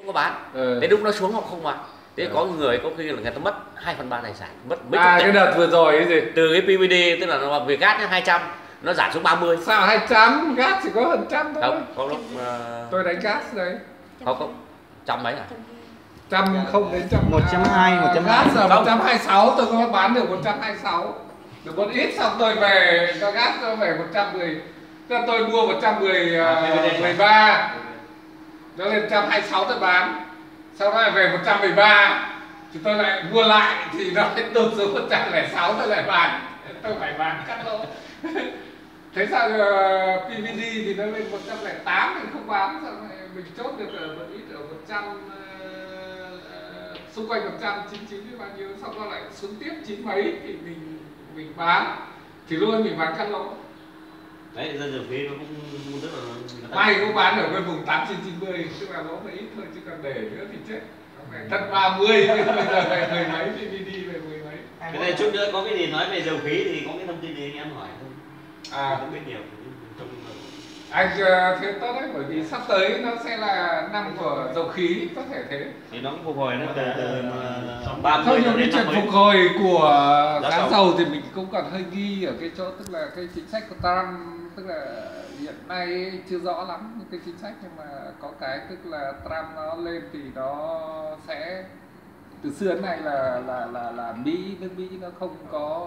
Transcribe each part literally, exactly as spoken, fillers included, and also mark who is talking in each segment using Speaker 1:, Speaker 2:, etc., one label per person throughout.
Speaker 1: không có bán.
Speaker 2: Ừ.
Speaker 1: Đến lúc nó xuống họ không bán. Thế
Speaker 2: Ừ.
Speaker 1: có người có khi là người ta mất hai phần ba tài sản, mất mấy
Speaker 2: À
Speaker 1: chục
Speaker 2: cái đợt vừa rồi cái gì?
Speaker 1: từ cái pê vê đê, tức là nó về gas nó hai trăm, nó giảm xuống ba mươi.
Speaker 2: Sao hai trăm, gas chỉ có hơn trăm thôi.
Speaker 1: Không, có lúc uh...
Speaker 2: tôi đánh gas đấy.
Speaker 1: Không không, trăm mấy à?
Speaker 2: Trăm không đến trăm
Speaker 3: một trăm hai, một trăm
Speaker 2: gas là
Speaker 1: không.
Speaker 2: một trăm hai mươi sáu, tôi có bán được một trăm hai mươi sáu. Được một ít xong tôi về cho gas nó về một trăm mười. Tức là tôi mua một trăm mười ba. Nó lên một trăm hai mươi sáu tôi bán. Sau đó lại về một trăm mười ba. Thì tôi lại mua lại thì nó lại tụt xuống một trăm lẻ sáu tôi lại bán. Tôi phải bán cắt lỗ. Thế sao uh, pê vê đê thì nó lên một trăm lẻ tám mình không bán, sao mình chốt được ở một ít ở một trăm uh, xung quanh một trăm chín mươi chín bao nhiêu, xong nó lại xuống tiếp chín mấy thì mình mình bán thì luôn mình bán cắt lỗ.
Speaker 1: Đấy, dân dầu khí nó cũng rất là
Speaker 2: may cũng bán ở bên vùng tám chín chín mươi, tức là nó phải ít thôi, chứ còn để nữa thì chết. Phải thật ba mươi, bây giờ phải mười mấy, pê vê đê về mười mấy.
Speaker 1: Cái này chút nữa có cái gì nói về dầu khí thì có cái thông tin gì anh em hỏi không?
Speaker 2: À,
Speaker 1: không biết nhiều.
Speaker 2: Anh uh, thế tốt đấy, bởi vì sắp tới nó sẽ là năm của dầu khí, có thể thế.
Speaker 1: Thì nó cũng phục hồi nó từ từ ba mươi.
Speaker 2: Thôi nhưng cái chuyện phục hồi của
Speaker 1: giá
Speaker 2: giá
Speaker 1: dầu.
Speaker 2: dầu thì mình cũng còn hơi nghi ở cái chỗ, tức là cái chính sách của Trump, tức là hiện nay chưa rõ lắm cái chính sách, nhưng mà có cái tức là Trump nó lên thì nó sẽ từ xưa đến nay là là là là Mỹ, nước Mỹ nó không có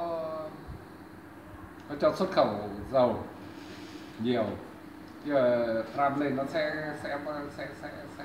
Speaker 2: nó cho xuất khẩu dầu nhiều, giờ Trump lên nó sẽ sẽ sẽ sẽ sẽ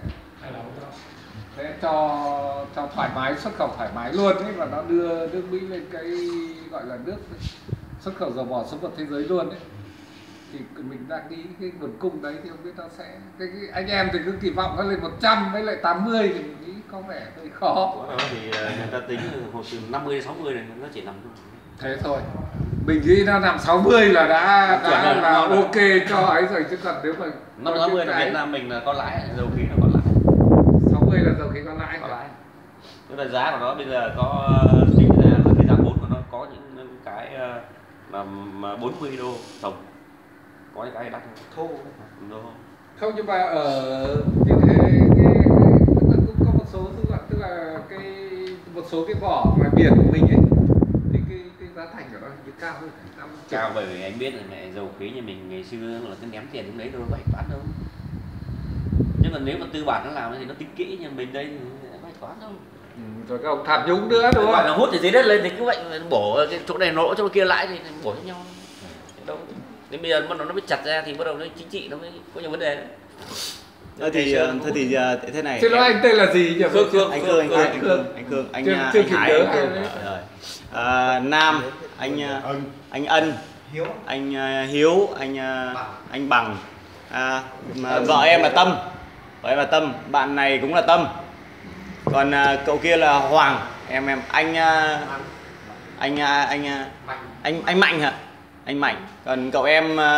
Speaker 2: sẽ cho cho thoải mái, xuất khẩu thoải mái luôn ấy, và nó đưa nước Mỹ lên cái gọi là nước xuất khẩu dầu mỏ số một thế giới luôn ấy. Thì mình đang nghĩ cái nguồn cung đấy thì không biết nó sẽ cái, cái anh em thì cứ kỳ vọng nó lên một trăm với lại tám mươi thì mình nghĩ có vẻ hơi khó.
Speaker 1: Thì người ta tính hồi từ năm mươi đến sáu mươi này nó chỉ nằm
Speaker 2: Thế thôi. Mình nghĩ nó nằm sáu mươi là đã, đã
Speaker 1: rồi,
Speaker 2: là
Speaker 1: rồi.
Speaker 2: ok cho ấy rồi, chứ còn nếu mà
Speaker 1: năm sáu mươi là Việt Nam mình là có lãi, dầu khí là có lãi.
Speaker 2: sáu mươi là dầu khí có lãi.
Speaker 1: Có lãi. Tức là giá của nó bây giờ có tính ra là cái giá vốn của nó có những cái mà, mà bốn mươi đô tổng. Có những cái đắt thô đô.
Speaker 2: Không, nhưng mà ở như thế cái, cái, tức là cũng có một số tức là tức là cái một số cái vỏ ngoài biển của mình ấy thì cái cái giá thành của nó như cao hơn năm
Speaker 1: Cao, bởi vì anh biết là mẹ dầu khí như mình ngày xưa là cứ ném tiền trong đấy đâu có phải bán đâu. Nhưng mà nếu mà tư bản nó làm thì nó tính kỹ, nhưng mình đây thì không phải toán đâu.
Speaker 2: ừ, rồi các ông tham nhũng nữa đúng
Speaker 1: Gọi
Speaker 2: không?
Speaker 1: là hút từ dưới đất lên thì cứ vậy bổ cái chỗ này nỗ chỗ kia lãi thì bổ cho nhau. Đâu. Đến bây giờ bắt đầu nó mới chặt ra thì bắt đầu nó chính trị nó mới có nhiều vấn đề đấy.
Speaker 3: Thôi thì thôi thì thế này.
Speaker 2: Xin lỗi anh tên là gì nhỉ?
Speaker 1: Khương Khương
Speaker 3: Anh Khương, anh
Speaker 2: Khương,
Speaker 3: Khương, anh Khương, anh
Speaker 2: Chưa-
Speaker 3: anh
Speaker 2: chưa
Speaker 3: anh
Speaker 2: kịp
Speaker 3: Hải,
Speaker 2: nhớ
Speaker 3: anh Khương.
Speaker 2: ai
Speaker 3: Rồi. À, Nam, anh anh Ân, anh uh, Hiếu, anh uh, anh Bằng, à, mà vợ em là Tâm, vợ em là Tâm, bạn này cũng là Tâm, còn uh, cậu kia là Hoàng, em em anh uh, anh uh, anh uh, anh anh Mạnh hả? Anh Mạnh, còn cậu em uh,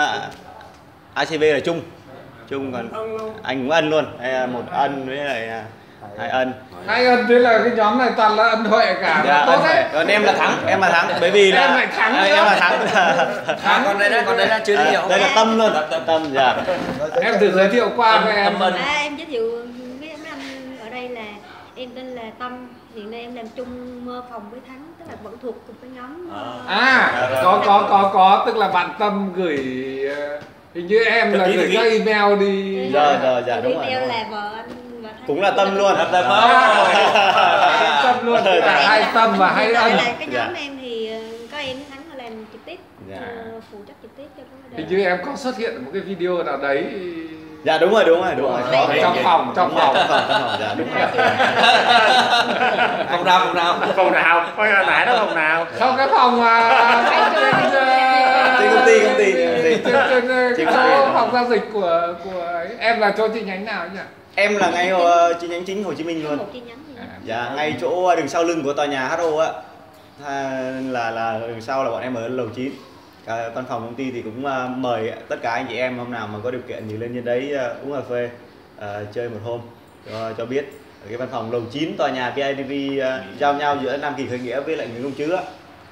Speaker 3: a xê vê là Trung, Trung, còn anh cũng Ân luôn, đây là một Ân với lại uh, hai Ân.
Speaker 2: Hai Ân, thế là cái nhóm này toàn là ân huệ cả.
Speaker 3: Dạ,
Speaker 2: Tốt đấy.
Speaker 3: còn em là Thắng, em là Thắng, bởi vì là
Speaker 2: Em lại Thắng
Speaker 3: em,
Speaker 2: nữa.
Speaker 3: em là Thắng.
Speaker 1: À, còn đây là còn đây là chưa giới thiệu.
Speaker 3: À, đây là Tâm luôn, Tâm, dạ.
Speaker 2: Em thử giới thiệu qua với em.
Speaker 1: Tâm Ân.
Speaker 4: À, em giới thiệu với mấy anh ở đây là em tên là Tâm, hiện nay em làm chung mơ phòng với Thắng, tức là vẫn thuộc cùng cái nhóm.
Speaker 2: À, có có có có tức là bạn Tâm gửi uh, hình như em là gửi các email đi.
Speaker 3: Rồi rồi, dạ đúng rồi.
Speaker 4: Email là vợ anh và Thắng.
Speaker 3: Cũng là Tâm luôn.
Speaker 1: Tâm Tâm.
Speaker 2: Tâm luôn, tức là hai Tâm và hai Ân.
Speaker 4: Là cái nhóm
Speaker 3: Dạ.
Speaker 4: em thì ờ, có em với Thắng là làm trực tiếp,
Speaker 3: Dạ.
Speaker 4: ờ, phụ trách trực tiếp cho cái
Speaker 2: Hình như em có xuất hiện ở một cái video nào đấy.
Speaker 3: Dạ đúng rồi, đúng rồi, đúng rồi.
Speaker 2: Có, trong phòng, trong phòng.
Speaker 3: Trong phòng, trong phòng, dạ đúng rồi.
Speaker 1: Phòng nào phòng nào?
Speaker 5: Phòng nào? Coi là nãy đó phòng nào?
Speaker 2: Không, cái phòng mà
Speaker 3: Trên công ty, công ty.
Speaker 2: trên trên
Speaker 3: Trên
Speaker 2: cái
Speaker 3: công ty.
Speaker 2: số phòng giao dịch của của ấy. Em là chỗ chi nhánh nào nhỉ?
Speaker 3: Em là ngay ờ, chi nhánh chính Hồ Chí Minh luôn.
Speaker 4: một chi nhánh gì đó.
Speaker 3: Dạ, ngay chỗ đường sau lưng của tòa nhà hát o á. Tha- là là đường sau là bọn em ở lầu chín. Cả văn phòng công ty thì cũng uh, mời tất cả anh chị em hôm nào mà có điều kiện thì lên trên đấy uh, uống cà phê, uh, chơi một hôm cho, cho biết. Ở cái văn phòng lầu chín tòa nhà bê i đê vê uh, giao nhau giữa Nam Kỳ Khởi Nghĩa với lại Nguyễn Công Trứ á.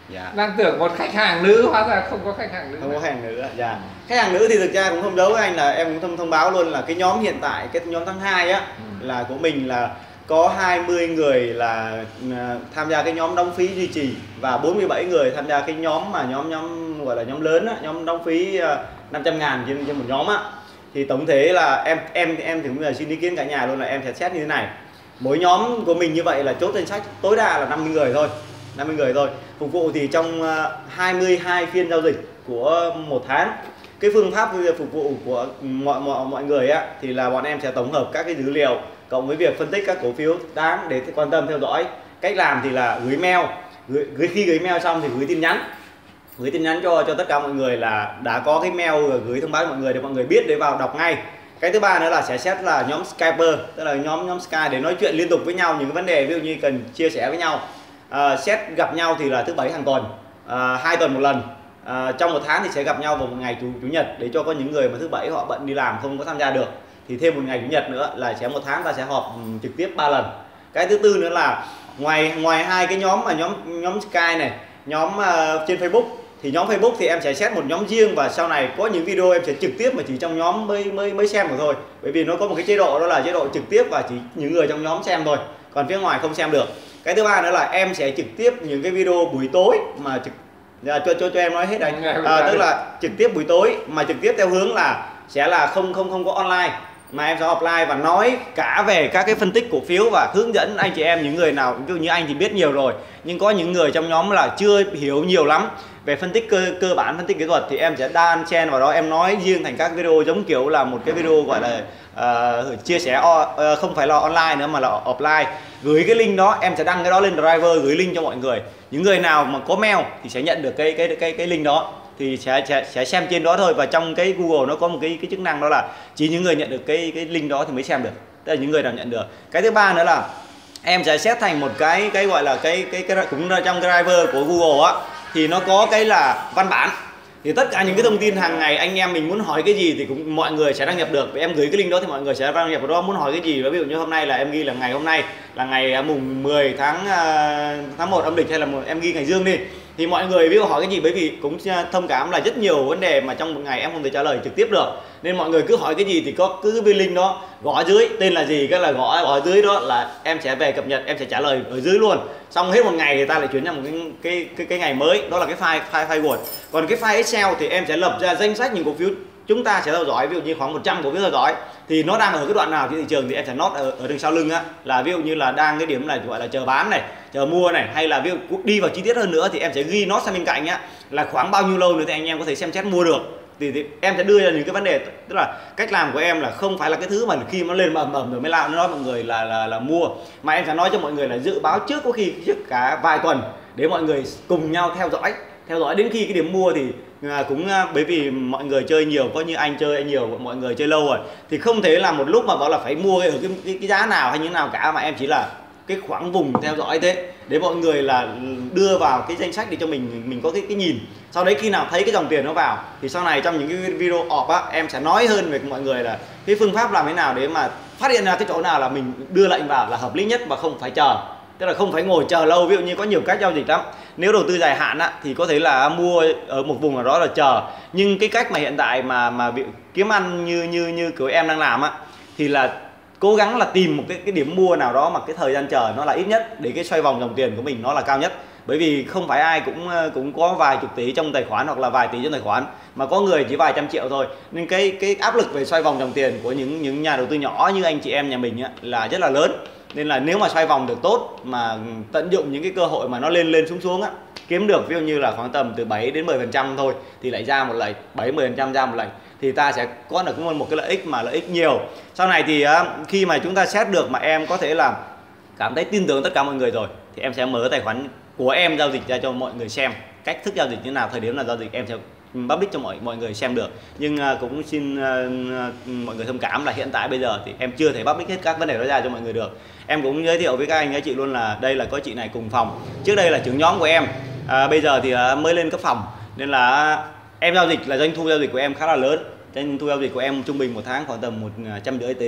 Speaker 3: Dạ.
Speaker 2: Đang tưởng một khách hàng nữ, hóa ra không có khách hàng nữ.
Speaker 3: Không có khách hàng nữ. Dạ. Khách hàng nữ thì thực ra cũng không giấu với anh là em cũng thông, thông báo luôn là cái nhóm hiện tại, cái nhóm tháng hai á ừ. là của mình là có hai mươi người là uh, tham gia cái nhóm đóng phí duy trì và bốn mươi bảy người tham gia cái nhóm mà nhóm nhóm gọi là nhóm lớn á, nhóm đóng phí uh, năm trăm ngàn trên, trên một nhóm á. Thì tổng thể là em em em thì cũng là xin ý kiến cả nhà luôn là em sẽ xét như thế này. Mỗi nhóm của mình như vậy là chốt danh sách tối đa là năm mươi người thôi. năm mươi người thôi. Phục vụ thì trong hai mươi hai phiên giao dịch của một tháng. Cái phương pháp phục vụ của mọi mọi mọi người á thì là bọn em sẽ tổng hợp các cái dữ liệu cộng với việc phân tích các cổ phiếu đáng để quan tâm theo dõi. Cách làm thì là gửi mail, gửi, gửi khi gửi mail xong thì gửi tin nhắn. Gửi tin nhắn cho cho tất cả mọi người là đã có cái mail rồi gửi thông báo cho mọi người để mọi người biết để vào đọc ngay. Cái thứ ba nữa là sẽ xét là nhóm Skyper, tức là nhóm nhóm Skype để nói chuyện liên tục với nhau những cái vấn đề ví dụ như cần chia sẻ với nhau. À, xét gặp nhau thì là thứ bảy hàng tuần, à, hai tuần một lần. À, trong một tháng thì sẽ gặp nhau vào một ngày chủ, chủ nhật để cho có những người mà thứ bảy họ bận đi làm không có tham gia được thì thêm một ngày chủ nhật nữa là sẽ một tháng ta sẽ họp trực tiếp ba lần. Cái thứ tư nữa là ngoài ngoài hai cái nhóm mà nhóm nhóm Skype này, nhóm uh, trên Facebook thì nhóm Facebook thì em sẽ xét một nhóm riêng và sau này có những video em sẽ trực tiếp mà chỉ trong nhóm mới mới mới xem được thôi, bởi vì nó có một cái chế độ đó là chế độ trực tiếp và chỉ những người trong nhóm xem thôi, còn phía ngoài không xem được. Cái thứ ba nữa là em sẽ trực tiếp những cái video buổi tối mà trực à, cho cho cho em nói hết anh à, tức là trực tiếp buổi tối mà trực tiếp theo hướng là sẽ là không không không có online mà em sẽ offline và nói cả về các cái phân tích cổ phiếu và hướng dẫn anh chị em những người nào ví dụ như anh thì biết nhiều rồi nhưng có những người trong nhóm là chưa hiểu nhiều lắm về phân tích cơ cơ bản phân tích kỹ thuật thì em sẽ đan xen vào đó, em nói riêng thành các video giống kiểu là một cái video gọi là uh, chia sẻ uh, không phải là online nữa mà là offline, gửi cái link đó em sẽ đăng cái đó lên driver gửi link cho mọi người, những người nào mà có mail thì sẽ nhận được cái cái cái cái link đó thì sẽ, sẽ sẽ xem trên đó thôi, và trong cái Google nó có một cái cái chức năng đó là chỉ những người nhận được cái cái link đó thì mới xem được, tức là những người nào nhận được. Cái thứ ba nữa là em sẽ set thành một cái cái gọi là cái cái, cái cũng trong cái driver của Google á thì nó có cái là văn bản, thì tất cả những cái thông tin hàng ngày anh em mình muốn hỏi cái gì thì cũng mọi người sẽ đăng nhập được. Em gửi cái link đó thì mọi người sẽ đăng nhập vào đó, muốn hỏi cái gì, ví dụ như hôm nay là em ghi là ngày hôm nay là ngày mùng mười tháng tháng một âm lịch hay là một, em ghi ngày dương đi thì mọi người ví dụ hỏi cái gì, bởi vì cũng thông cảm là rất nhiều vấn đề mà trong một ngày em không thể trả lời trực tiếp được nên mọi người cứ hỏi cái gì thì có cứ cái link đó gõ dưới tên là gì, cái là gõ ở dưới đó là em sẽ về cập nhật, em sẽ trả lời ở dưới luôn, xong hết một ngày thì ta lại chuyển sang một cái cái cái, cái ngày mới, đó là cái file file file Word. Còn cái file Excel thì em sẽ lập ra danh sách những cổ phiếu chúng ta sẽ theo dõi, ví dụ như khoảng một trăm cổ phiếu theo dõi thì nó đang ở cái đoạn nào trên thị trường thì em sẽ note ở, ở đằng sau lưng á, là ví dụ như là đang cái điểm là gọi là chờ bán này, chờ mua này, hay là ví dụ đi vào chi tiết hơn nữa thì em sẽ ghi nó sang bên cạnh á là khoảng bao nhiêu lâu nữa thì anh em có thể xem xét mua được. Thì, thì em sẽ đưa ra những cái vấn đề, tức là cách làm của em là không phải là cái thứ mà khi nó lên ầm ầm rồi mới lao nó nói mọi người là là là mua, mà em sẽ nói cho mọi người là dự báo trước, có khi trước cả vài tuần để mọi người cùng nhau theo dõi theo dõi đến khi cái điểm mua thì à, cũng à, bởi vì mọi người chơi nhiều, có như anh chơi nhiều, mọi người chơi lâu rồi thì không thể là một lúc mà bảo là phải mua ở cái, cái, cái giá nào hay như nào cả, mà em chỉ là cái khoảng vùng theo dõi thế để mọi người là đưa vào cái danh sách để cho mình mình có cái cái nhìn, sau đấy khi nào thấy cái dòng tiền nó vào thì sau này trong những cái video off á em sẽ nói hơn về mọi người là cái phương pháp làm thế nào để mà phát hiện ra cái chỗ nào là mình đưa lệnh vào là hợp lý nhất và không phải chờ, tức là không phải ngồi chờ lâu. Ví dụ như có nhiều cách giao dịch lắm, nếu đầu tư dài hạn á thì có thể là mua ở một vùng nào đó là chờ, nhưng cái cách mà hiện tại mà mà bị kiếm ăn như như như kiểu em đang làm á thì là cố gắng là tìm một cái cái điểm mua nào đó mà cái thời gian chờ nó là ít nhất để cái xoay vòng dòng tiền của mình nó là cao nhất, bởi vì không phải ai cũng cũng có vài chục tỷ trong tài khoản hoặc là vài tỷ trong tài khoản, mà có người chỉ vài trăm triệu thôi, nên cái cái áp lực về xoay vòng dòng tiền của những những nhà đầu tư nhỏ như anh chị em nhà mình á, là rất là lớn. Nên là nếu mà xoay vòng được tốt mà tận dụng những cái cơ hội mà nó lên lên xuống xuống á, kiếm được ví dụ như là khoảng tầm từ bảy đến mười phần trăm thôi thì lại ra một lệnh, bảy mười phần trăm ra một lệnh thì ta sẽ có được một cái lợi ích mà lợi ích nhiều. Sau này thì khi mà chúng ta xét được mà em có thể là cảm thấy tin tưởng tất cả mọi người rồi thì em sẽ mở tài khoản của em giao dịch ra cho mọi người xem cách thức giao dịch như nào, thời điểm là giao dịch em sẽ public cho mọi mọi người xem được. Nhưng uh, cũng xin uh, mọi người thông cảm là hiện tại bây giờ thì em chưa thể public hết các vấn đề đó ra cho mọi người được. Em cũng giới thiệu với các anh các chị luôn là đây là có chị này cùng phòng, trước đây là trưởng nhóm của em, à, bây giờ thì uh, mới lên cấp phòng, nên là uh, em giao dịch là doanh thu giao dịch của em khá là lớn, doanh thu giao dịch của em trung bình một tháng khoảng tầm một trăm rưỡi tỷ,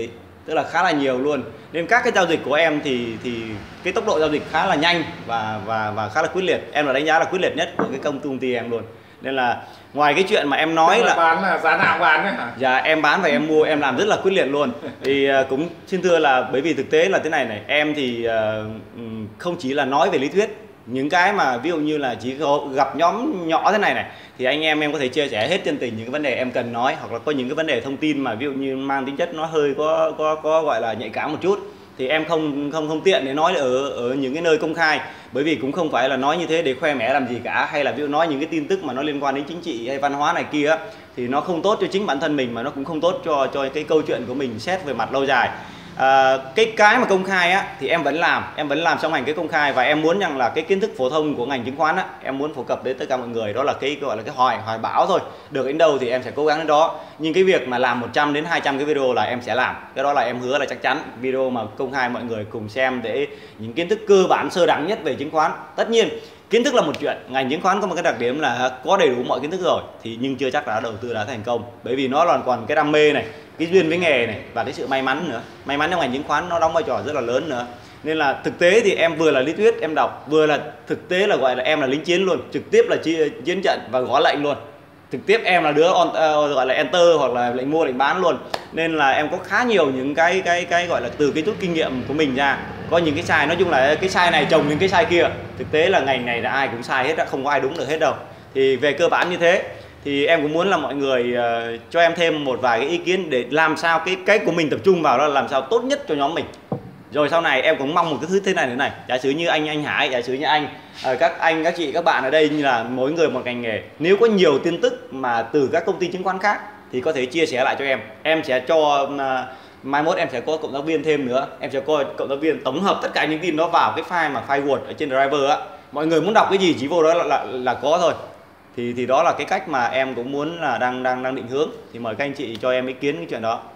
Speaker 3: tức là khá là nhiều luôn. Nên các cái giao dịch của em thì thì cái tốc độ giao dịch khá là nhanh và và và khá là quyết liệt. Em là đánh giá là quyết liệt nhất của cái công công ty em luôn. Nên là ngoài cái chuyện mà em nói là,
Speaker 2: là bán là giá nào bán đấy hả?
Speaker 3: Dạ em bán và em mua, em làm rất là quyết liệt luôn. Thì uh, cũng xin thưa là bởi vì thực tế là thế này này, em thì uh, không chỉ là nói về lý thuyết, những cái mà ví dụ như là chỉ có gặp nhóm nhỏ thế này này thì anh em em có thể chia sẻ hết chân tình những cái vấn đề em cần nói, hoặc là có những cái vấn đề thông tin mà ví dụ như mang tính chất nó hơi có có có gọi là nhạy cảm một chút thì em không không không tiện để nói ở ở những cái nơi công khai, bởi vì cũng không phải là nói như thế để khoe mẽ làm gì cả, hay là ví dụ nói những cái tin tức mà nó liên quan đến chính trị hay văn hóa này kia á, thì nó không tốt cho chính bản thân mình mà nó cũng không tốt cho cho cái câu chuyện của mình xét về mặt lâu dài. À, cái cái mà công khai á thì em vẫn làm, em vẫn làm song hành cái công khai, và em muốn rằng là cái kiến thức phổ thông của ngành chứng khoán á em muốn phổ cập đến tất cả mọi người, đó là cái gọi là cái hoài hoài bão thôi, được đến đâu thì em sẽ cố gắng đến đó. Nhưng cái việc mà làm một trăm đến hai trăm cái video là em sẽ làm, cái đó là em hứa là chắc chắn. Video mà công khai mọi người cùng xem để những kiến thức cơ bản sơ đẳng nhất về chứng khoán. Tất nhiên kiến thức là một chuyện, ngành chứng khoán có một cái đặc điểm là có đầy đủ mọi kiến thức rồi thì nhưng chưa chắc là đầu tư đã thành công, bởi vì nó còn còn cái đam mê này, cái duyên với nghề này và cái sự may mắn nữa. May mắn trong ngành chứng khoán nó đóng vai trò rất là lớn nữa. Nên là thực tế thì em vừa là lý thuyết em đọc, vừa là thực tế là gọi là em là lính chiến luôn, trực tiếp là chi, chiến trận và gõ lệnh luôn. Trực tiếp em là đứa on, uh, gọi là enter hoặc là lệnh mua lệnh bán luôn. Nên là em có khá nhiều những cái cái cái gọi là từ cái rút kinh nghiệm của mình ra. Có những cái sai, nói chung là cái sai này chồng những cái sai kia. Thực tế là ngành này là ai cũng sai hết, không có ai đúng được hết đâu. Thì về cơ bản như thế thì em cũng muốn là mọi người uh, cho em thêm một vài cái ý kiến để làm sao cái cái của mình tập trung vào đó là làm sao tốt nhất cho nhóm mình. Rồi sau này em cũng mong một cái thứ thế này thế này, giả sử như anh anh Hải, giả sử như anh, các anh các chị các bạn ở đây như là mỗi người một ngành nghề, nếu có nhiều tin tức mà từ các công ty chứng khoán khác thì có thể chia sẻ lại cho em, em sẽ cho uh, mai mốt em sẽ có cộng tác viên thêm nữa, em sẽ có cộng tác viên tổng hợp tất cả những tin đó vào cái file mà file Word ở trên driver á, mọi người muốn đọc cái gì chỉ vô đó là là, là có thôi. Thì thì đó là cái cách mà em cũng muốn là đang đang đang định hướng, thì mời các anh chị cho em ý kiến cái chuyện đó.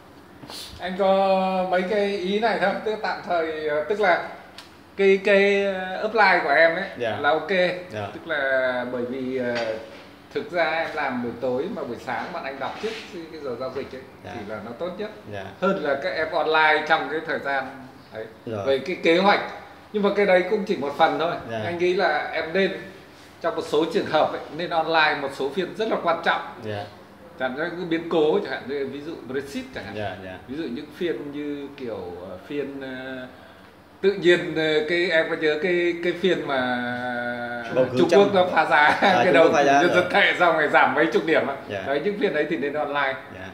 Speaker 2: Anh có mấy cái ý này thôi, tức tạm thời, tức là cái cái upline của em ấy yeah. là ok, yeah. tức là bởi vì thực ra em làm buổi tối mà buổi sáng bạn anh đọc trước cái giờ giao dịch ấy yeah. thì là nó tốt nhất yeah. hơn là các em online trong cái thời gian ấy yeah. về cái kế hoạch. Nhưng mà cái đấy cũng chỉ một phần thôi, yeah. anh nghĩ là em nên trong một số trường hợp ấy, nên online một số phiên rất là quan trọng. Yeah. Chẳng hạn như biến cố, chẳng hạn như ví dụ Brexit chẳng hạn, yeah, yeah. ví dụ những phiên như kiểu phiên uh, tự nhiên uh, cái em có nhớ cái cái phiên mà Trung Quốc nó phá giá à, cái đầu nhân dân tệ xong rồi giảm mấy chục điểm, yeah. đấy những phiên đấy thì nên online. Yeah.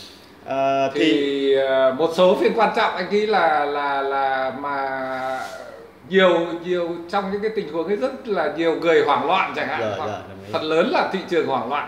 Speaker 2: Uh, thì, thì uh, một số phiên quan trọng anh nghĩ là là là mà nhiều nhiều trong những cái tình huống ấy rất là nhiều người hoảng loạn chẳng hạn, yeah, hoặc yeah, phần lớn là thị trường hoảng loạn.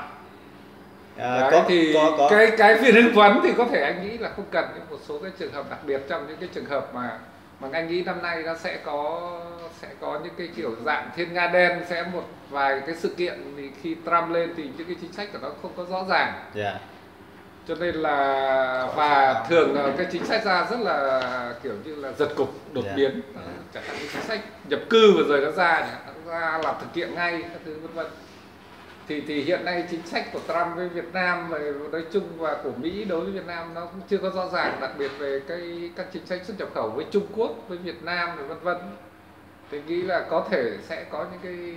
Speaker 2: À, đấy, có, thì có, có. cái cái phiên hưng phấn thì có thể anh nghĩ là không cần, nhưng một số cái trường hợp đặc biệt trong những cái trường hợp mà mà anh nghĩ năm nay nó sẽ có sẽ có những cái kiểu dạng thiên nga đen, sẽ một vài cái sự kiện thì khi Trump lên thì những cái chính sách của nó không có rõ ràng, yeah. cho nên là và thường là cái chính sách ra rất là kiểu như là giật cục đột yeah. biến, yeah. chẳng hạn cái chính sách nhập cư vừa rồi nó ra nó ra là thực hiện ngay các thứ vân vân. Thì, thì hiện nay chính sách của Trump với Việt Nam về nói chung và của Mỹ đối với Việt Nam nó cũng chưa có rõ ràng, đặc biệt về cái các chính sách xuất nhập khẩu với Trung Quốc, với Việt Nam và vân vân. Thì nghĩ là có thể sẽ có những cái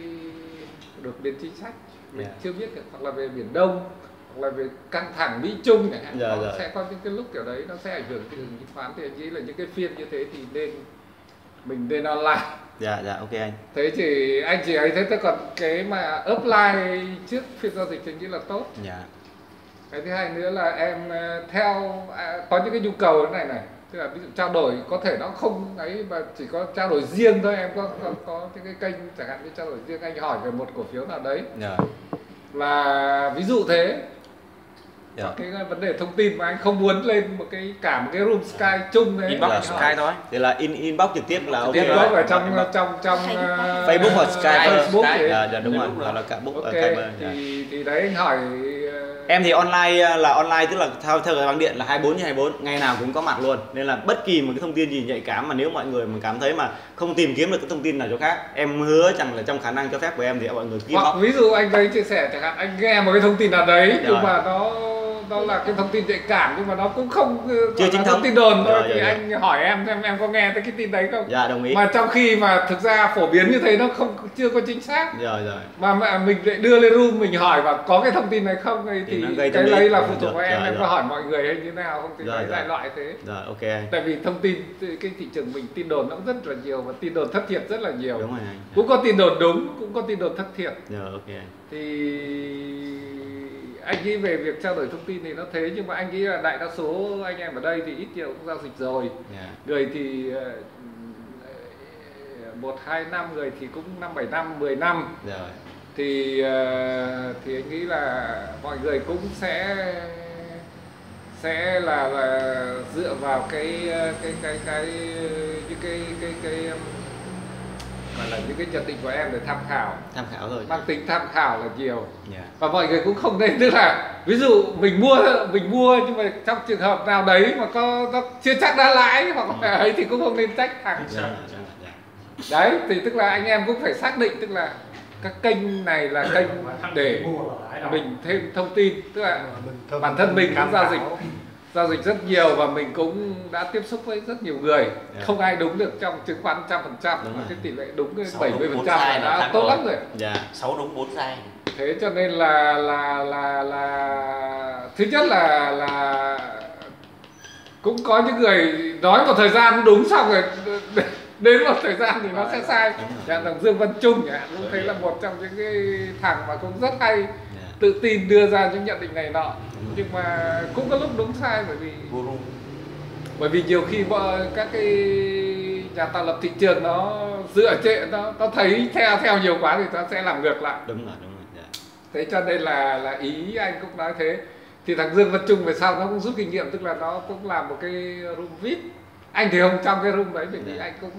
Speaker 2: đột biến chính sách mình yeah. chưa biết được, hoặc là về Biển Đông, hoặc là về căng thẳng Mỹ Trung chẳng hạn, yeah, nó yeah. sẽ có những cái lúc kiểu đấy nó sẽ ảnh hưởng đến chứng khoán. Thì anh nghĩ là những cái phiên như thế thì nên mình nên online.
Speaker 3: Dạ, dạ, ok anh.
Speaker 2: Thế thì anh chỉ ấy, thế thế còn cái mà offline trước phiên giao dịch thì nghĩ là tốt. Dạ. Cái thứ hai nữa là em theo có những cái nhu cầu thế này này, tức là ví dụ trao đổi có thể nó không ấy mà chỉ có trao đổi riêng thôi, em có có, có những cái kênh chẳng hạn như trao đổi riêng, anh hỏi về một cổ phiếu nào đấy. Dạ. Là ví dụ thế. Yeah. Cái vấn đề thông tin mà anh không muốn lên một cái cả một cái room Sky chung đấy,
Speaker 3: inbox Sky thôi, thì là in inbox trực tiếp là ok.
Speaker 2: Inbox ở trong trong trong uh,
Speaker 3: Facebook hoặc Sky,
Speaker 2: Facebook
Speaker 3: Sky. Thì... Dạ, dạ đúng rồi, hoặc là cả book
Speaker 2: okay. ở thì dạ. thì đấy anh hỏi
Speaker 3: uh... em thì online là online, tức là theo theo cái băng điện là hai mươi bốn trên hai mươi bốn, ngày nào cũng có mặt luôn, nên là bất kỳ một cái thông tin gì nhạy cảm mà nếu mọi người mà cảm thấy mà không tìm kiếm được cái thông tin nào chỗ khác, em hứa rằng là trong khả năng cho phép của em thì mọi người
Speaker 2: hoặc ví dụ anh đấy chia sẻ chẳng hạn anh nghe một cái thông tin nào đấy nhưng mà nó nó là cái thông tin nhạy cảm nhưng mà nó cũng không
Speaker 3: chưa chính thống,
Speaker 2: thông tin đồn thôi.
Speaker 3: Dạ,
Speaker 2: thì
Speaker 3: dạ,
Speaker 2: anh
Speaker 3: dạ.
Speaker 2: hỏi em xem em có nghe tới cái tin đấy không?
Speaker 3: Dạ đồng ý.
Speaker 2: Mà trong khi mà thực ra phổ biến như thế nó không chưa có chính xác.
Speaker 3: Rồi rồi.
Speaker 2: Mà, mà mình lại đưa lên room mình hỏi và có cái thông tin này không thì, thì cái lấy là phụ thuộc vào em. Em có hỏi mọi người hay như thế nào không thì
Speaker 3: rồi,
Speaker 2: phải
Speaker 3: rồi.
Speaker 2: đại loại thế.
Speaker 3: Rồi ok.
Speaker 2: Tại vì thông tin cái thị trường mình tin đồn nó cũng rất là nhiều và tin đồn thất thiệt rất là nhiều.
Speaker 3: Đúng rồi anh.
Speaker 2: Cũng có tin đồn đúng, cũng có tin đồn thất thiệt.
Speaker 3: Rồi ok.
Speaker 2: Thì anh nghĩ về việc trao đổi thông tin thì nó thế, nhưng mà anh nghĩ là đại đa số anh em ở đây thì ít nhiều cũng giao dịch rồi.
Speaker 3: Yeah.
Speaker 2: Người thì một hai năm, người thì cũng năm bảy năm, mười năm.
Speaker 3: Rồi.
Speaker 2: Thì thì anh nghĩ là mọi người cũng sẽ sẽ là là dựa vào cái cái cái cái những cái cái cái, cái gọi là những cái nhận định của em để tham khảo,
Speaker 3: tham khảo thôi,
Speaker 2: mang tính tham khảo là nhiều.
Speaker 3: Yeah.
Speaker 2: Và mọi người cũng không nên, tức là ví dụ mình mua mình mua nhưng mà trong trường hợp nào đấy mà có nó chưa chắc đã lãi hoặc là ấy thì cũng không nên trách thẳng.
Speaker 3: Yeah, yeah, yeah.
Speaker 2: Đấy thì tức là anh em cũng phải xác định, tức là các kênh này là kênh để mình thêm thông tin, tức là bản thân mình cũng giao dịch giao dịch rất nhiều và mình cũng đã tiếp xúc với rất nhiều người. Yeah. Không ai đúng được trong chứng khoán trăm phần trăm, cái tỷ lệ đúng bảy mươi phần trăm là đã tốt lắm rồi.
Speaker 3: Dạ.
Speaker 1: sáu đúng bốn sai.
Speaker 2: Thế cho nên là là là là thứ nhất là là cũng có những người nói một thời gian đúng xong rồi đến một thời gian thì nó sẽ sai. Chẳng thằng Dương Văn Trung nhỉ, cũng thấy là một trong những cái thằng mà cũng rất hay tự tin đưa ra những nhận định này nọ, nhưng mà cũng có lúc đúng sai, bởi vì bởi vì nhiều khi các cái nhà tạo lập thị trường nó dựa trên nó nó thấy theo theo nhiều quá thì nó sẽ làm ngược lại.
Speaker 3: Đúng rồi, đúng rồi. Yeah.
Speaker 2: Thế cho nên là là ý anh cũng nói thế. Thì thằng Dương Văn Trung về sau nó cũng rút kinh nghiệm, tức là nó cũng làm một cái room vê i pê. Anh thì không trong cái room đấy, bởi vì yeah. anh cũng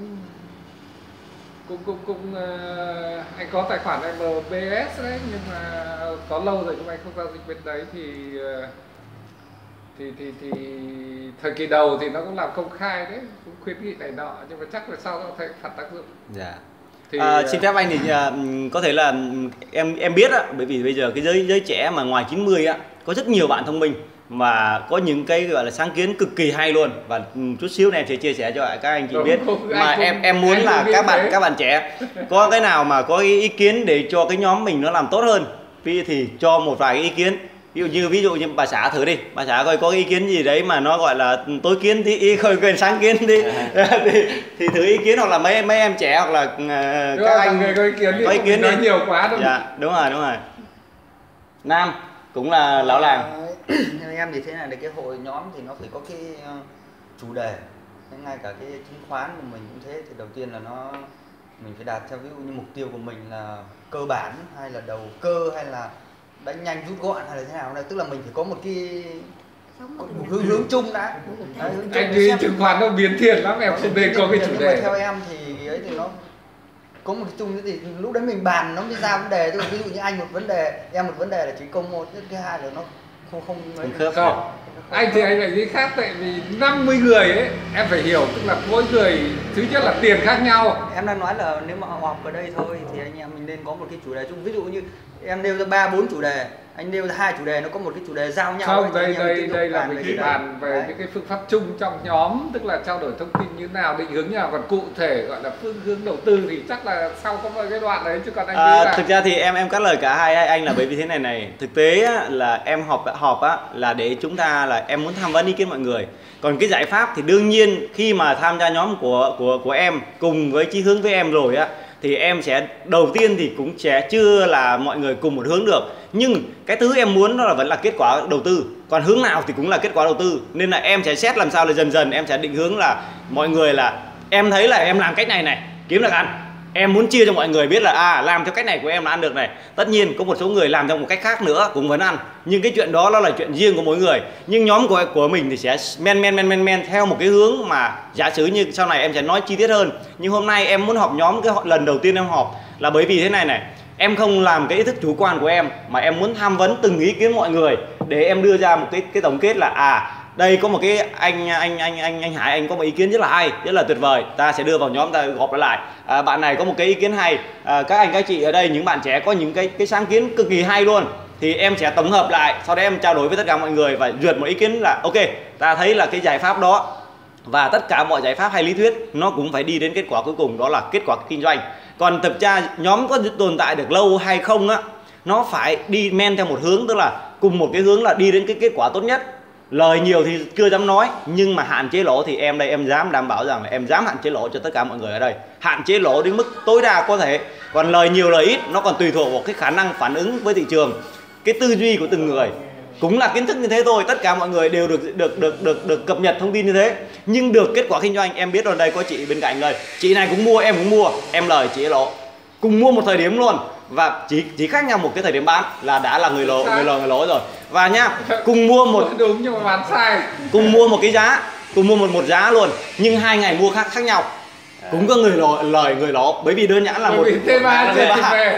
Speaker 2: cũng cũng cũng uh, anh có tài khoản em bê ét đấy, nhưng mà có lâu rồi nhưng mà anh không giao dịch bên đấy. Thì uh, thì thì thì thời kỳ đầu thì nó cũng làm công khai đấy, cũng khuyến nghị này nọ, nhưng mà chắc là sau nó thấy phản tác dụng.
Speaker 3: Dạ.
Speaker 2: Thì,
Speaker 3: à, xin phép anh thì uh, có thể là em em biết á, bởi vì bây giờ cái giới giới trẻ mà ngoài chín mươi á có rất nhiều bạn thông minh mà có những cái gọi là sáng kiến cực kỳ hay luôn, và chút xíu này em sẽ chia sẻ cho các anh chị
Speaker 2: Đúng,
Speaker 3: biết.
Speaker 2: không,
Speaker 3: Mà
Speaker 2: không,
Speaker 3: em em muốn là các bạn thế. các bạn trẻ có cái nào mà có ý kiến để cho cái nhóm mình nó làm tốt hơn thì cho một vài cái ý kiến. Ví dụ như ví dụ như bà xã thử đi, bà xã coi có ý kiến gì đấy mà nó gọi là tối kiến thì ý khơi quên sáng kiến đi thì, thì thử ý kiến, hoặc là mấy mấy em trẻ hoặc là uh, các anh
Speaker 2: người có ý kiến,
Speaker 3: có ý kiến đi.
Speaker 2: nhiều quá đâu.
Speaker 3: Dạ, đúng rồi đúng rồi. Nam cũng là lão làng.
Speaker 6: Theo em thì thế này, để cái hội nhóm thì nó phải có cái chủ đề. Ngay cả cái chứng khoán của mình cũng thế, thì đầu tiên là nó mình phải đạt theo ví dụ như mục tiêu của mình là cơ bản hay là đầu cơ hay là đánh nhanh rút gọn hay là thế nào này, tức là mình phải có một cái một hướng hướng chung đã. Đấy, hướng chung
Speaker 2: anh nghĩ chứng khoán nó biến thiên lắm, em không nên có cái chủ đề.
Speaker 6: Theo em thì ấy thì nó có một cái chung, thì lúc đấy mình bàn nó mới ra vấn đề. Tức là ví dụ như anh một vấn đề, em một vấn đề là chỉ công một, cái hai là nó không không
Speaker 2: không, không. Anh thì anh lại nghĩ khác, tại vì năm mươi người ấy em phải hiểu, tức là mỗi người thứ nhất là tiền khác nhau.
Speaker 6: Em đang nói là nếu mà họp ở đây thôi thì anh em mình nên có một cái chủ đề chung. Ví dụ như em nêu ra ba bốn chủ đề, anh nêu ra hai chủ đề, nó có một cái chủ đề giao nhau.
Speaker 2: Không, đây đây đây là mình chỉ bàn về đấy. Những cái phương pháp chung trong nhóm, tức là trao đổi thông tin như nào, định hướng như nào, còn cụ thể gọi là phương hướng đầu tư thì chắc là sau có một cái đoạn đấy, chứ còn anh
Speaker 3: à,
Speaker 2: nghĩ là...
Speaker 3: thực ra thì em em cắt lời cả hai anh là bởi vì thế này này, thực tế á, là em họp họp á là để chúng ta là em muốn tham vấn ý kiến mọi người. Còn cái giải pháp thì đương nhiên khi mà tham gia nhóm của của của em cùng với chí hướng với em rồi á, thì em sẽ đầu tiên thì cũng sẽ chưa là mọi người cùng một hướng được, nhưng cái thứ em muốn đó là vẫn là kết quả đầu tư, còn hướng nào thì cũng là kết quả đầu tư, nên là em sẽ xét làm sao là dần dần em sẽ định hướng là mọi người là em thấy là em làm cách này này kiếm được ăn, em muốn chia cho mọi người biết là à làm theo cách này của em là ăn được này. Tất nhiên có một số người làm theo một cách khác nữa cũng vẫn ăn, nhưng cái chuyện đó nó là chuyện riêng của mỗi người. Nhưng nhóm của của mình thì sẽ men men men men men theo một cái hướng mà giả sử như sau này em sẽ nói chi tiết hơn. Nhưng hôm nay em muốn họp nhóm cái lần đầu tiên em họp là bởi vì thế này này, em không làm cái ý thức chủ quan của em mà em muốn tham vấn từng ý kiến mọi người để em đưa ra một cái cái tổng kết là à đây có một cái anh anh anh anh anh Hải, anh có một ý kiến rất là hay, rất là tuyệt vời, ta sẽ đưa vào nhóm ta gộp lại. À, bạn này có một cái ý kiến hay, à, các anh các chị ở đây những bạn trẻ có những cái cái sáng kiến cực kỳ hay luôn, thì em sẽ tổng hợp lại, sau đó em trao đổi với tất cả mọi người và duyệt một ý kiến là ok, ta thấy là cái giải pháp đó và tất cả mọi giải pháp hay lý thuyết nó cũng phải đi đến kết quả cuối cùng, đó là kết quả kinh doanh. Còn thực ra nhóm có tồn tại được lâu hay không á, nó phải đi men theo một hướng, tức là cùng một cái hướng là đi đến cái kết quả tốt nhất. Lời nhiều thì chưa dám nói, nhưng mà hạn chế lỗ thì em đây em dám đảm bảo rằng là em dám hạn chế lỗ cho tất cả mọi người ở đây. Hạn chế lỗ đến mức tối đa có thể. Còn lời nhiều lời ít nó còn tùy thuộc vào cái khả năng phản ứng với thị trường, cái tư duy của từng người. Cũng là kiến thức như thế thôi, tất cả mọi người đều được được được được được cập nhật thông tin như thế. Nhưng được kết quả kinh doanh, em biết rồi, đây có chị bên cạnh đây, chị này cũng mua, em cũng mua, em lời chị lỗ. Cùng mua một thời điểm luôn và chỉ chỉ khác nhau một cái thời điểm bán là đã là người lỗ, người lỗ người lỗ rồi. Và nhá, cùng mua một
Speaker 2: đúng nhưng mà bán sai.
Speaker 3: Cùng mua một cái giá, cùng mua một một giá luôn, nhưng hai ngày mua khác khác nhau. Cũng có người lỗ, lời người lỗ, bởi vì đơn giản là
Speaker 2: bởi
Speaker 3: một
Speaker 2: vì T ba về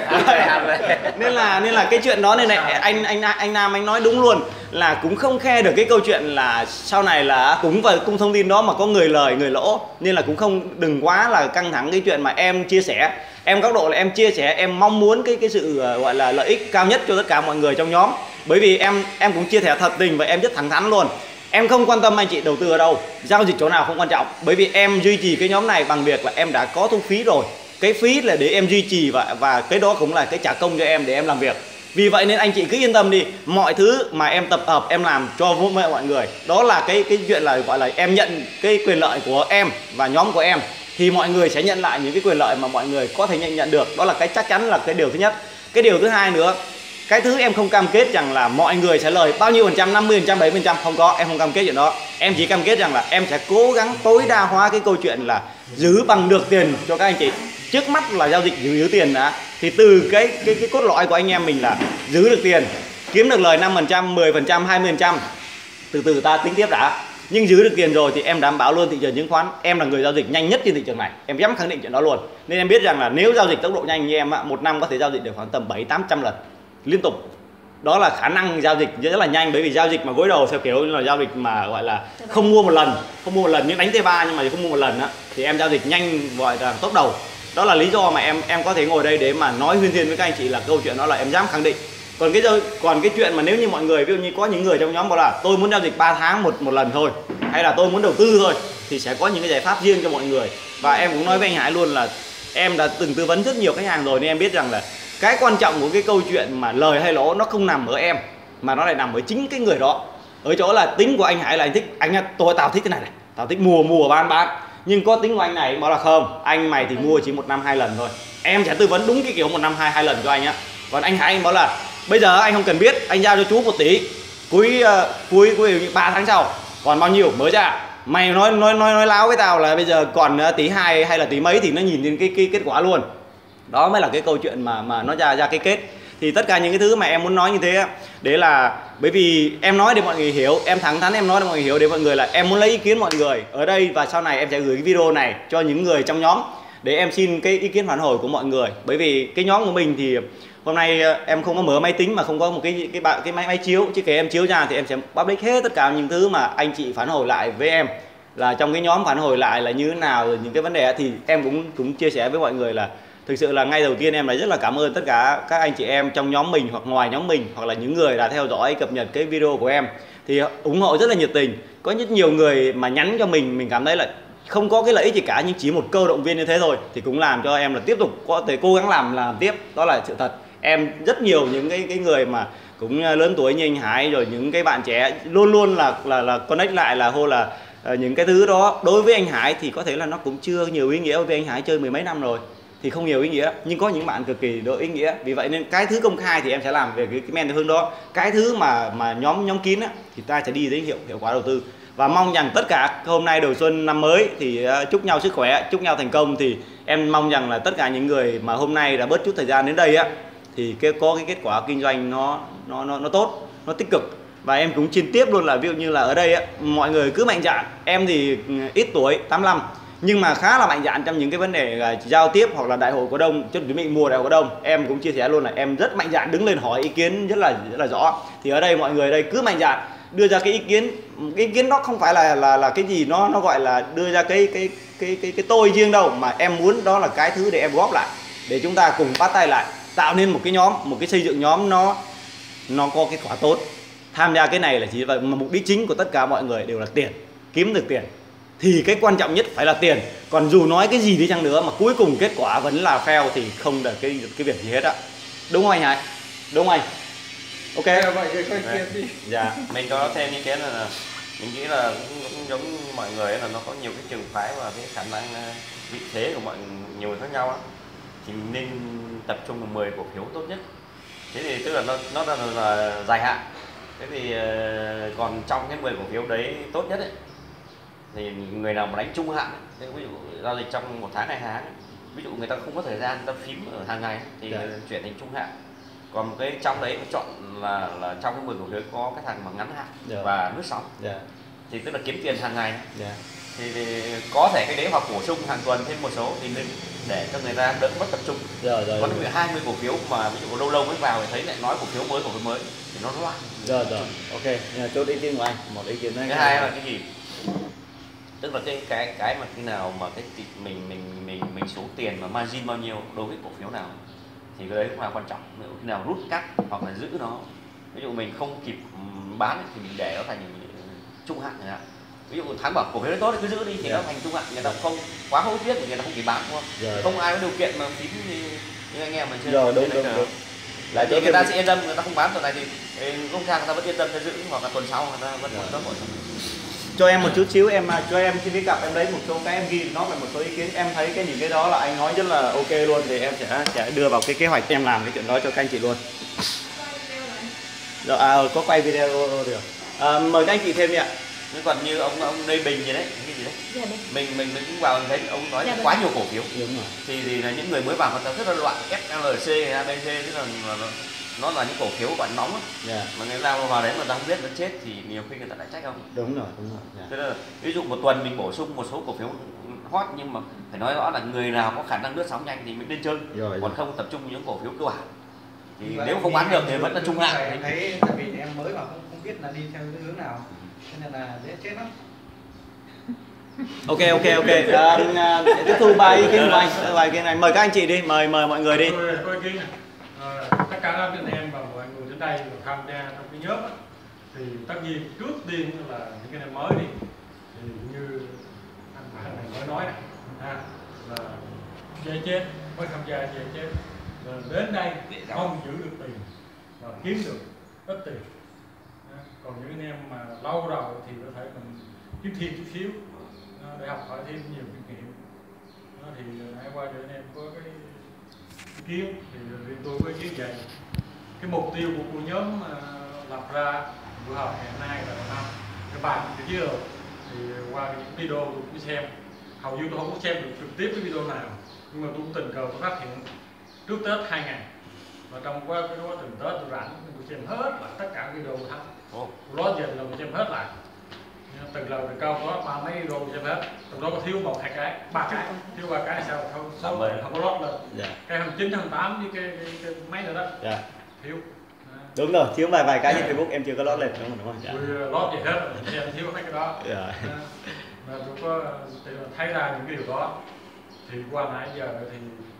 Speaker 3: nên là nên là cái chuyện đó này này anh anh anh Nam anh nói đúng luôn, là cũng không khe được cái câu chuyện là sau này là cũng vào cung thông tin đó mà có người lời người lỗ, nên là cũng không đừng quá là căng thẳng cái chuyện mà em chia sẻ. Em góc độ là em chia sẻ, em mong muốn cái cái sự gọi là lợi ích cao nhất cho tất cả mọi người trong nhóm, bởi vì em em cũng chia sẻ thật tình và em rất thẳng thắn luôn. Em không quan tâm anh chị đầu tư ở đâu, giao dịch chỗ nào không quan trọng, bởi vì em duy trì cái nhóm này bằng việc là em đã có thu phí rồi. Cái phí là để em duy trì và và cái đó cũng là cái trả công cho em để em làm việc. Vì vậy nên anh chị cứ yên tâm đi, mọi thứ mà em tập hợp em làm cho mọi người, đó là cái cái chuyện là gọi là em nhận cái quyền lợi của em và nhóm của em, thì mọi người sẽ nhận lại những cái quyền lợi mà mọi người có thể nhận nhận được. Đó là cái chắc chắn là cái điều thứ nhất. Cái điều thứ hai nữa, cái thứ em không cam kết rằng là mọi người sẽ lời bao nhiêu phần trăm, năm mươi phần trăm, bảy mươi phần trăm, không có, em không cam kết chuyện đó. Em chỉ cam kết rằng là em sẽ cố gắng tối đa hóa cái câu chuyện là giữ bằng được tiền cho các anh chị. Trước mắt là giao dịch giữ, giữ tiền đã, thì từ cái cái cái cốt lõi của anh em mình là giữ được tiền, kiếm được lời năm phần trăm, mười phần trăm, hai mươi phần trăm, từ từ ta tính tiếp đã. Nhưng giữ được tiền rồi thì em đảm bảo luôn thị trường chứng khoán em là người giao dịch nhanh nhất trên thị trường này, em dám khẳng định chuyện đó luôn. Nên em biết rằng là nếu giao dịch tốc độ nhanh như em á, một năm có thể giao dịch được khoảng tầm bảy tám trăm lần liên tục. Đó là khả năng giao dịch rất là nhanh, bởi vì giao dịch mà gối đầu theo kiểu là giao dịch mà gọi là không mua một lần, không mua một lần nhưng đánh T ba nhưng mà không mua một lần á, thì em giao dịch nhanh gọi là top đầu. Đó là lý do mà em em có thể ngồi đây để mà nói huyên thuyên với các anh chị là câu chuyện đó là em dám khẳng định. Còn cái còn cái chuyện mà nếu như mọi người ví dụ như có những người trong nhóm bảo là tôi muốn giao dịch ba tháng một một lần thôi, hay là tôi muốn đầu tư thôi, thì sẽ có những cái giải pháp riêng cho mọi người. Và em cũng nói với anh Hải luôn là em đã từng tư vấn rất nhiều khách hàng rồi, nên em biết rằng là cái quan trọng của cái câu chuyện mà lời hay lỗ nó không nằm ở em, mà nó lại nằm ở chính cái người đó. Ở chỗ là tính của anh Hải là anh thích, anh tôi tao thích thế này này, tao thích mua mua bán bán. Nhưng có tính của anh này bảo là không, anh mày thì mua chỉ một năm hai lần thôi. Em sẽ tư vấn đúng cái kiểu một năm hai hai lần cho anh á. Còn anh Hải anh bảo là bây giờ anh không cần biết, anh giao cho chú một tỷ, cuối uh, cuối cuối ba tháng sau còn bao nhiêu mới ra. Mày nói nói nói nói láo với tao là bây giờ còn uh, tỷ hai hay là tỷ mấy thì nó nhìn đến cái cái kết quả luôn. Đó mới là cái câu chuyện mà mà nó ra ra cái kết. Thì tất cả những cái thứ mà em muốn nói như thế đấy là bởi vì em nói để mọi người hiểu, em thẳng thắn em nói để mọi người hiểu, để mọi người là em muốn lấy ý kiến mọi người ở đây, và sau này em sẽ gửi cái video này cho những người trong nhóm để em xin cái ý kiến phản hồi của mọi người. Bởi vì cái nhóm của mình thì hôm nay em không có mở máy tính mà không có một cái cái cái, cái máy máy chiếu, chứ kể em chiếu ra thì em sẽ public hết tất cả những thứ mà anh chị phản hồi lại với em, là trong cái nhóm phản hồi lại là như thế nào, rồi những cái vấn đề thì em cũng cũng chia sẻ với mọi người là thực sự là ngay đầu tiên em là rất là cảm ơn tất cả các anh chị em trong nhóm mình hoặc ngoài nhóm mình, hoặc là những người đã theo dõi cập nhật cái video của em thì ủng hộ rất là nhiệt tình. Có rất nhiều người mà nhắn cho mình, mình cảm thấy là không có cái lợi ích gì cả, nhưng chỉ một câu động viên như thế thôi thì cũng làm cho em là tiếp tục có thể cố gắng làm làm tiếp. Đó là sự thật. Em rất nhiều những cái cái người mà cũng lớn tuổi như anh Hải, rồi những cái bạn trẻ luôn luôn là là là connect lại là hô là uh, những cái thứ đó đối với anh Hải thì có thể là nó cũng chưa nhiều ý nghĩa, vì anh Hải chơi mười mấy năm rồi thì không nhiều ý nghĩa, nhưng có những bạn cực kỳ đỗi ý nghĩa. Vì vậy nên cái thứ công khai thì em sẽ làm về cái, cái men theo hướng đó. Cái thứ mà mà nhóm nhóm kín á, thì ta sẽ đi đến hiệu hiệu quả đầu tư. Và mong rằng tất cả hôm nay đầu xuân năm mới thì uh, chúc nhau sức khỏe, chúc nhau thành công. Thì em mong rằng là tất cả những người mà hôm nay đã bớt chút thời gian đến đây á, thì cái có cái kết quả kinh doanh nó nó nó nó tốt, nó tích cực. Và em cũng xin tiếp luôn là ví dụ như là ở đây á, mọi người cứ mạnh dạn. Em thì ít tuổi, tám mươi lăm, nhưng mà khá là mạnh dạn trong những cái vấn đề là giao tiếp hoặc là đại hội cổ đông, cho chuẩn bị mùa đại hội cổ đông. Em cũng chia sẻ luôn là em rất mạnh dạn đứng lên hỏi ý kiến rất là rất là rõ. Thì ở đây mọi người ở đây cứ mạnh dạn đưa ra cái ý kiến. Cái ý kiến đó không phải là là là cái gì nó nó gọi là đưa ra cái cái cái cái cái tôi riêng đâu, mà em muốn đó là cái thứ để em góp lại, để chúng ta cùng bắt tay lại tạo nên một cái nhóm, một cái xây dựng nhóm nó nó có kết quả tốt. Tham gia cái này là chỉ vậy, mà mục đích chính của tất cả mọi người đều là tiền, kiếm được tiền. Thì cái quan trọng nhất phải là tiền. Còn dù nói cái gì đi chăng nữa mà cuối cùng kết quả vẫn là fail thì không được cái cái việc gì hết ạ. Đúng không anh Hải? Đúng không anh? Ok.
Speaker 2: Vậy cái coi kia đi.
Speaker 1: Dạ, mình có thêm ý kiến là mình nghĩ là cũng, cũng giống mọi người là nó có nhiều cái trường phái và cái khả năng vị thế của mọi nhiều người khác nhau á, thì mình nên tập trung vào mười cổ phiếu tốt nhất. Thế thì tức là nó nó là, là dài hạn. Thế thì còn trong cái mười cổ phiếu đấy tốt nhất ấy, thì người nào mà đánh trung hạn ấy, ví dụ giao dịch trong một tháng hai tháng ấy, ví dụ người ta không có thời gian ta phím ở hàng ngày thì yeah. chuyển thành trung hạn. Còn cái trong đấy chọn là là trong cái mười cổ phiếu có cái thằng mà ngắn hạn yeah. và lướt sóng yeah. thì tức là kiếm tiền hàng ngày yeah. thì, thì có thể cái đấy hoặc bổ sung hàng tuần thêm một số thì nên để cho người ta đỡ mất tập trung.
Speaker 3: Rồi rồi.
Speaker 1: Còn ví dụ hai mươi cổ phiếu mà ví dụ lâu lâu mới vào thì thấy lại nói cổ phiếu mới cổ phiếu mới thì nó loạn.
Speaker 3: Rồi rồi. Ok. Chốt ý kiến của anh. Một ý kiến
Speaker 1: này. Cái hai là cái gì? Tức là cái cái cái mà khi nào mà cái mình mình mình mình số tiền mà margin bao nhiêu đối với cổ phiếu nào thì cái đấy cũng là quan trọng. Nếu khi nào rút cắt hoặc là giữ nó, ví dụ mình không kịp bán thì mình để nó thành trung hạn chẳng hạn. Ví dụ tháng bảo cổ phiếu đấy tốt thì cứ giữ đi thì yeah. nó thành trung hạn, người ta không quá hối tiếc thì người ta không kịp bán đúng không? Rồi. Không ai có điều kiện mà phím như, như anh em mình chưa.
Speaker 3: Rồi đúng đúng đúng.
Speaker 1: Lại thì người ta sẽ yên tâm, người ta không bán tuần này thì không sang người ta vẫn yên tâm để giữ, hoặc là tuần sau người ta vẫn vẫn ổn.
Speaker 3: Cho em một chút xíu, em cho em khi cái cặp em lấy một số cái em ghi nó về một số ý kiến, em thấy cái những cái đó là anh nói rất là ok luôn thì em sẽ sẽ đưa vào cái kế hoạch em làm cái chuyện đó cho các anh chị luôn. Rồi à, có quay video được. À, mời các anh chị thêm nhỉ ạ.
Speaker 1: Nhưng còn như ông ông Lê Bình gì đấy, cái gì đấy, dạ mình mình mình cũng vào thấy ông nói dạ quá nhiều cổ phiếu.
Speaker 3: Đúng rồi.
Speaker 1: Thì thì là những người mới vào người ta rất là loạn ép lờ xê, a bê xê, tức là nó, nó là những cổ phiếu còn nóng ấy. Yeah. Mà người ta vào đấy mà ta không biết nó chết thì nhiều khi người ta lại trách ông.
Speaker 3: Đúng rồi, đúng rồi.
Speaker 1: Yeah. Thế là ví dụ một tuần mình bổ sung một số cổ phiếu hot nhưng mà phải nói rõ là người nào có khả năng lướt sóng nhanh thì mình nên chơi. Rồi, còn rồi. Không tập trung những cổ phiếu cơ bản. Thì vậy nếu không bán được thì vẫn là trung hạn.
Speaker 7: Thấy tại vì em mới vào không không biết là đi theo cái hướng nào. Cho nên là dễ chết lắm.
Speaker 3: Ok ok ok. À, tiếp thu ba ý kiến của anh, vài ý kiến này mời các anh chị đi, mời mời mọi người đi.
Speaker 8: Tôi có ý kiến này. À, tất cả các anh em và mọi người đến đây tham gia trong cái nhóm thì tất nhiên trước tiên là những cái em mới đi thì như anh bạn này mới nói này ha, là dễ chết mới tham gia dễ chết là đến đây không giữ được tiền và kiếm được ít tiền. Còn những anh em mà lâu rồi thì có thể mình kiếm thêm chút xíu để học hỏi thêm nhiều kinh nghiệm. Thì nãy qua để anh em có cái ý kiến thì riêng tôi có ý kiến vậy. Cái mục tiêu của, của nhóm lập ra buổi họp ngày nay là năm các bạn được chứ rồi thì qua những video tôi cũng xem, hầu như tôi không có xem được trực tiếp cái video nào, nhưng mà tôi cũng tình cờ tôi phát hiện trước Tết hai ngày và trong quá cái quá trình Tết tôi rảnh tôi xem hết lại tất cả video của Thắng. Đó giờ là tôi xem hết lại từ lời từ câu có ba mấy video xem hết, trong đó có thiếu một hai cái, ba cái, thiếu ba cái sao không sáu không có lót lên. Yeah. Cái hai chín hai tám với cái, cái, cái máy nữa đó. Yeah. Thiếu.
Speaker 3: Đúng rồi, thiếu vài vài cái trên Facebook em chưa có lót lên đúng không? Đúng không?
Speaker 8: Tôi yeah. lót gì hết, em thiếu mấy cái đó. Yeah. Mà tôi có thấy ra những cái điều đó thì qua nãy giờ thì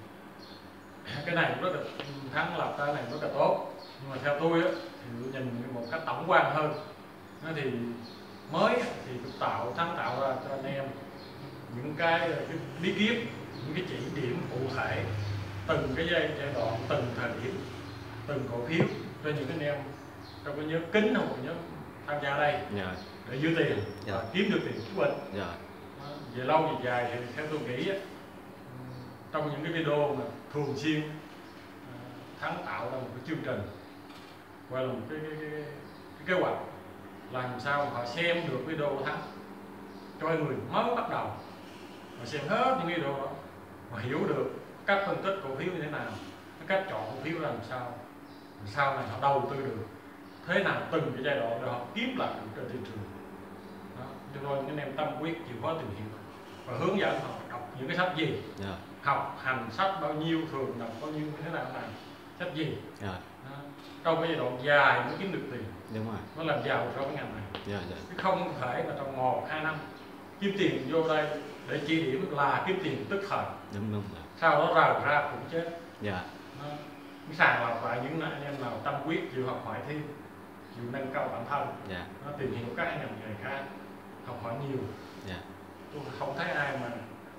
Speaker 8: cái này cũng rất là Thắng lập ra này rất là tốt, nhưng mà theo tôi á thì tôi nhìn một cách tổng quan hơn. Nó thì mới thì tôi tạo sáng tạo ra cho anh em những cái, cái bí kíp, những cái chỉ điểm cụ thể từng cái giai, giai đoạn, từng thời điểm, từng cổ phiếu cho những anh em trong cái nhóm kính hoặc nhóm tham gia đây yeah. để giữ tiền yeah. và kiếm được tiền của mình. Yeah. Về lâu về dài thì theo tôi nghĩ trong những cái video mà thường xuyên Thắng tạo ra một cái chương trình hoặc là một cái, cái, cái, cái kế hoạch làm sao họ xem được video của Thắng cho người mới bắt đầu họ xem hết những video đó họ hiểu được cách phân tích cổ phiếu như thế nào, cách chọn cổ phiếu làm sao, sau này họ đầu tư được thế nào từng cái giai đoạn để họ kiếm lại được trên thị trường. Đó. Cho nên những em tâm quyết chịu khó tìm hiểu và hướng dẫn họ đọc những cái sách gì, yeah. học hành sách bao nhiêu, thường đọc bao nhiêu thế nào này, sách gì. Yeah. Trong cái giai đoạn dài mới kiếm được tiền. Đúng rồi. Nó làm giàu trong cái ngành này. Yeah, yeah. Chứ không thể là trong một hai năm kiếm tiền vô đây để chỉ điểm là kiếm tiền tức thời. Đúng đúng. Sau đó rời ra cũng chết. Yeah. Đó. sàng lọc lại những anh em nào tâm huyết chịu học hỏi thêm, chịu nâng cao bản thân,
Speaker 3: Dạ.
Speaker 8: nó tìm hiểu các ngành nghề khác, học hỏi nhiều.
Speaker 3: Dạ.
Speaker 8: Tôi không thấy ai mà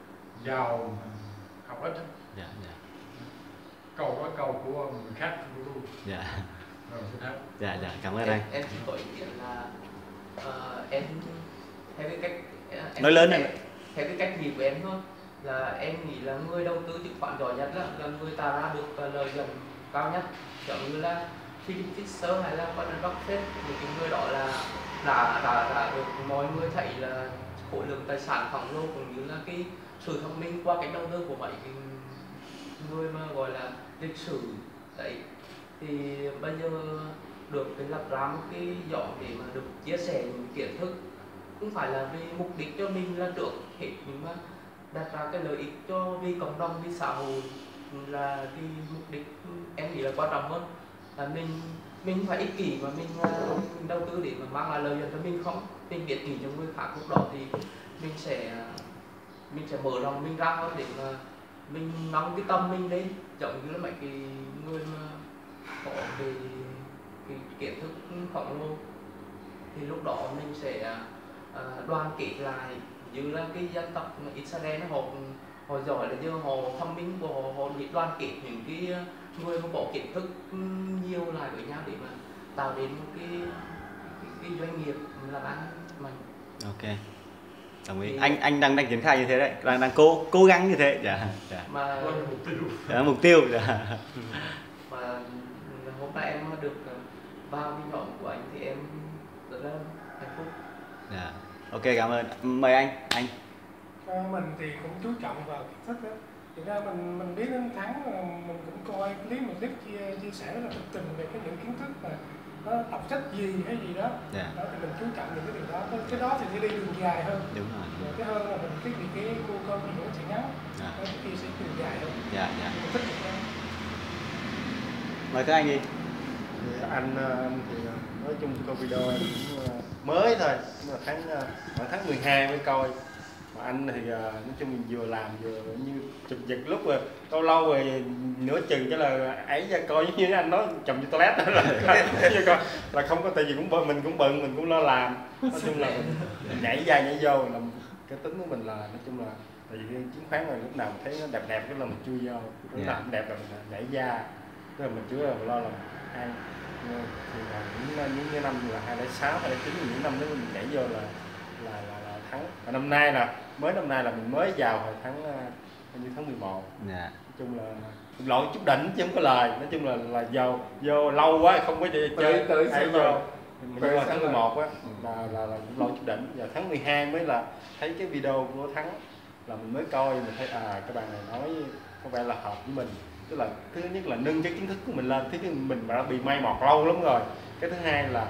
Speaker 8: giàu mà học ít.
Speaker 3: Dạ. Dạ.
Speaker 8: Câu đó câu của người khác của tôi.
Speaker 3: Dạ.
Speaker 8: Rồi xin hết.
Speaker 3: Dạ. Dạ. Cảm ơn
Speaker 9: em,
Speaker 3: anh.
Speaker 9: em chỉ có ý kiến là uh, em theo cái cách em,
Speaker 3: Nói lớn
Speaker 9: theo,
Speaker 3: này.
Speaker 9: theo cái cách nghĩ của em thôi, là em nghĩ là người đầu tư chứng khoán giỏi nhất là, là người ta ra được uh, lợi nhuận cao nhất, giống như là Philip Fisher hay là Warren Buffett. Những cái người đó là đã đã đã được mọi người thấy là khối lượng tài sản khổng lồ cũng như là cái sự thông minh qua cách đầu tư của mấy cái người mà gọi là lịch sử đấy. Thì bây giờ được cái lập ra một cái giọng để mà được chia sẻ những kiến thức, không phải là vì mục đích cho mình là được hết, nhưng mà đặt ra cái lợi ích cho vì cộng đồng, vì xã hội là cái mục đích em nghĩ là quan trọng hơn. Là mình mình phải ích kỷ mà mình, mình đầu tư để mà mang lại lợi nhuận cho mình không, mình biết kỷ cho người khác, lúc đó thì mình sẽ mình sẽ mở rộng mình ra hơn để mà mình nâng cái tâm mình lên, giống như là mấy cái người mà có cái, cái kiến thức khổng lồ thì lúc đó mình sẽ uh, đoàn kết lại. Như là cái dân tộc Israel họ họ giỏi là do họ thông minh của họ, họ biết đoàn kết những cái người mà có kiến thức nhiều lại với nhau để mà tạo đến một cái cái, cái doanh nghiệp làm ăn mạnh.
Speaker 3: Ok. Đồng ý. Anh anh đang đang triển khai như thế đấy, đang đang cố cố gắng như thế. Dạ. Dạ.
Speaker 9: Mà
Speaker 8: mục tiêu.
Speaker 3: Dạ, mục tiêu. Dạ.
Speaker 9: Mà hôm nay em được vào cái nhóm của anh thì em rất là hạnh phúc.
Speaker 3: Dạ. Ok, cảm ơn. Mời anh. Anh.
Speaker 10: À, mình thì cũng chú trọng vào kiến thức đó. Thực ra mình mình biết đến Thắng, mình cũng coi clip một clip chia chia sẻ rất là thực tình về cái những kiến thức mà nó đọc sách gì hay gì đó.
Speaker 3: Dạ.
Speaker 10: Đó thì mình chú trọng những cái điều đó. Cái đó thì sẽ đi đường dài hơn.
Speaker 3: Đúng rồi.
Speaker 10: Rồi cái hơn là mình cái vì cái cô câu thì nó sẽ ngắn.
Speaker 3: Dạ.
Speaker 10: Đó thì kia sẽ đường dài hơn.
Speaker 3: Dạ. Dạ.
Speaker 10: Mình thích được hơn.
Speaker 3: Mời các anh đi.
Speaker 5: Anh, anh thì nói chung coi video em cũng mới thôi, nhưng mà tháng khoảng tháng mười hai mới coi. Mà anh thì nói chung mình vừa làm vừa như chụp giật lúc rồi lâu lâu rồi nửa chừng cái là ấy ra coi, giống như anh nói chồng như toilet đó là coi là không có, tại vì cũng bận, mình cũng bận, mình cũng lo làm. Nói chung là mình, mình nhảy ra nhảy vô là cái tính của mình là nói chung là tại vì cái chứng khoán là lúc nào mình thấy nó đẹp đẹp cái là mình chui vô, lúc nào cũng đẹp là mình nhảy ra, tức là mình chủ yếu là lo làm ăn. Thì là những những cái năm là hai không không sáu, hai không không chín, những năm đó mình nhảy vô là là là, là thắng. Và năm nay là mới năm nay là mình mới vào hồi tháng như tháng mười một.
Speaker 3: Dạ.
Speaker 5: Nói chung là lội chút đỉnh chứ không có lời. Nói chung là là vô vô lâu quá không có chơi chơi
Speaker 2: tới
Speaker 5: ai
Speaker 2: vô
Speaker 5: vô. Mình vô tháng mười một á là là là cũng lội chút đỉnh. Giờ tháng mười hai mới là thấy cái video của Thắng là mình mới coi, mình thấy à cái bạn này nói có vẻ là hợp với mình. Tức là thứ nhất là nâng cái kiến thức của mình lên, thứ nhất mình đã bị may mọt lâu lắm rồi. Cái thứ hai là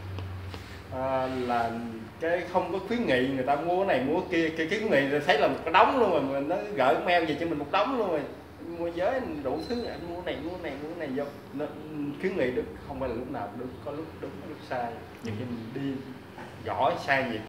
Speaker 5: à, là cái không có khuyến nghị người ta mua cái này mua cái kia, cái khuyến nghị rồi thấy là một cái đống luôn rồi, mình nó gửi mail về cho mình một đống luôn rồi, mua giới đủ thứ, anh mua cái này mua cái này mua cái này vô, nó khuyến nghị được không phải là lúc nào đúng, có lúc đúng có lúc sai, nhưng mình đi gõ sai gì